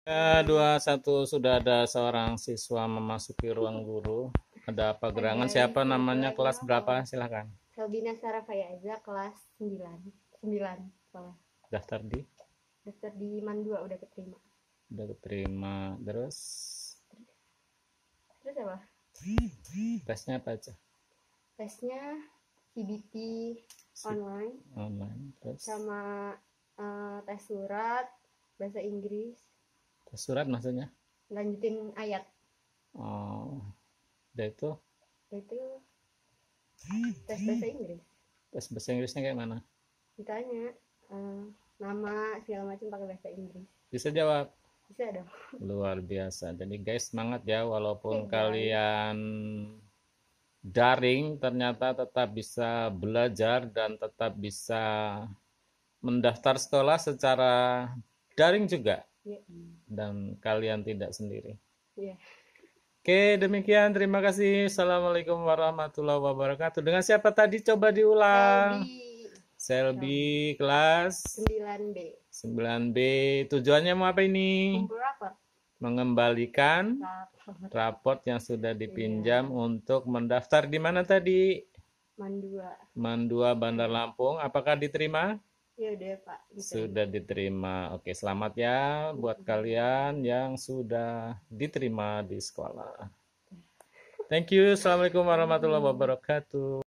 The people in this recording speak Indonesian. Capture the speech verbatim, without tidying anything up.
Ya, dua, satu, sudah ada seorang siswa memasuki ruang guru. Ada apa gerangan? Siapa namanya? Kelas berapa? Silahkan. Sabina Sarah Fayaza, kelas sembilan. sembilan soalnya. Daftar di? Daftar di Mandua, udah keterima. Udah keterima. Terus? Terus apa? Tesnya apa aja? Tesnya C B T online. Online. Terus? Sama uh, tes surat, bahasa Inggris. Tes surat maksudnya? Lanjutin ayat. Oh, udah itu? Itu tes bahasa Inggris. Tes bahasa Inggrisnya kayak mana? Ditanya uh, nama segala macam pakai bahasa Inggris. Bisa jawab? Bisa dong. Luar biasa. Jadi guys, semangat ya, walaupun Oke, kalian daring, ternyata tetap bisa belajar dan tetap bisa mendaftar sekolah secara daring juga. Yeah. Dan kalian tidak sendiri. Yeah. Oke, demikian. Terima kasih. Assalamualaikum warahmatullahi wabarakatuh. Dengan siapa tadi? Coba diulang. Selby. Selby, kelas sembilan B. sembilan B. Tujuannya mau apa ini? Kumpul rapor. Mengembalikan raport. raport yang sudah dipinjam iya. Untuk mendaftar di mana tadi? Mandua. Mandua, Bandar Lampung. Apakah diterima? Ya udah Pak. Diterima. Sudah diterima. Oke, selamat ya buat kalian yang sudah diterima di sekolah. Thank you. Assalamualaikum warahmatullahi wabarakatuh.